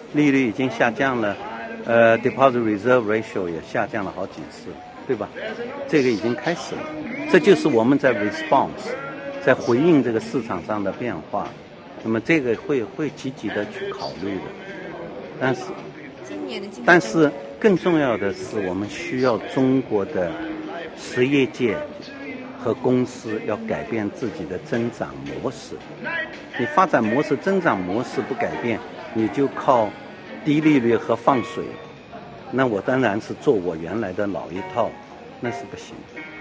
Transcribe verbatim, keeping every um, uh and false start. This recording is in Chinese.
利率已经下降了，呃 ，deposit reserve ratio 也下降了好几次，对吧？这个已经开始了，这就是我们在 response， 在回应这个市场上的变化。那么这个会会积极的去考虑的，但是，但是更重要的是，我们需要中国的实业界和公司要改变自己的增长模式。你发展模式、增长模式不改变，你就靠低利率和放水，那我当然是做我原来的老一套，那是不行的。